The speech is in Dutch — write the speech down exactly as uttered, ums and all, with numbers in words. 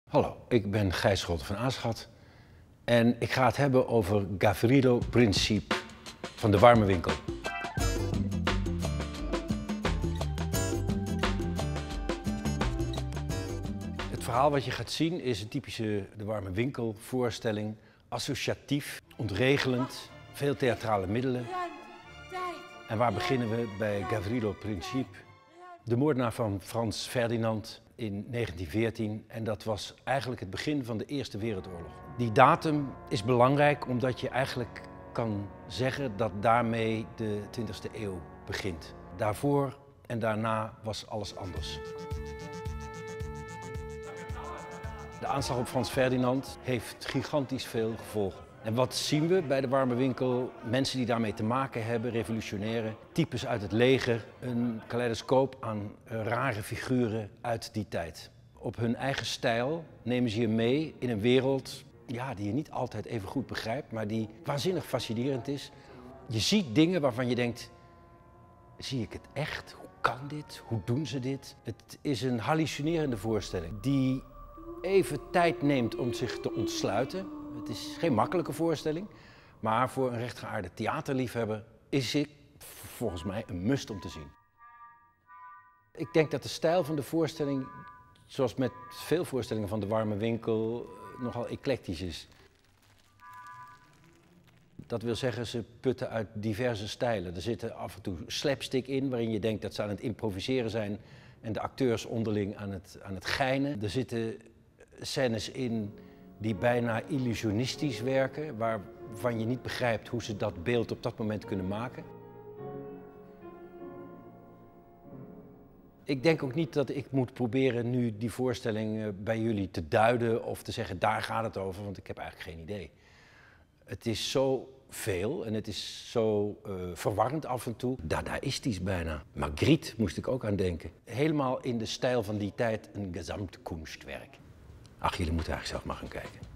Hallo, ik ben Gijs Scholten van Aarschat en ik ga het hebben over Gavrilo Princip van de warme winkel. Het verhaal wat je gaat zien is een typische de warme winkel voorstelling, associatief, ontregelend, veel theatrale middelen. En waar beginnen we bij Gavrilo Princip? De moordenaar van Frans Ferdinand in negentien veertien en dat was eigenlijk het begin van de Eerste Wereldoorlog. Die datum is belangrijk omdat je eigenlijk kan zeggen dat daarmee de twintigste eeuw begint. Daarvoor en daarna was alles anders. De aanslag op Frans Ferdinand heeft gigantisch veel gevolgen. En wat zien we bij de warme winkel? Mensen die daarmee te maken hebben, revolutionaire types uit het leger. Een kaleidoscoop aan rare figuren uit die tijd. Op hun eigen stijl nemen ze je mee in een wereld ja, die je niet altijd even goed begrijpt, maar die waanzinnig fascinerend is. Je ziet dingen waarvan je denkt, zie ik het echt? Hoe kan dit? Hoe doen ze dit? Het is een hallucinerende voorstelling die even tijd neemt om zich te ontsluiten. Het is geen makkelijke voorstelling, maar voor een rechtgeaarde theaterliefhebber is het volgens mij een must om te zien. Ik denk dat de stijl van de voorstelling, zoals met veel voorstellingen van de warme winkel, nogal eclectisch is. Dat wil zeggen, ze putten uit diverse stijlen. Er zitten af en toe slapstick in, waarin je denkt dat ze aan het improviseren zijn en de acteurs onderling aan het, aan het geinen. Er zitten scènes in die bijna illusionistisch werken, waarvan je niet begrijpt hoe ze dat beeld op dat moment kunnen maken. Ik denk ook niet dat ik moet proberen nu die voorstelling bij jullie te duiden of te zeggen daar gaat het over, want ik heb eigenlijk geen idee. Het is zo veel en het is zo uh, verwarrend af en toe. Dadaistisch bijna. Magritte moest ik ook aan denken. Helemaal in de stijl van die tijd een Gesamtkunstwerk. Ach, jullie moeten eigenlijk zelf maar gaan kijken.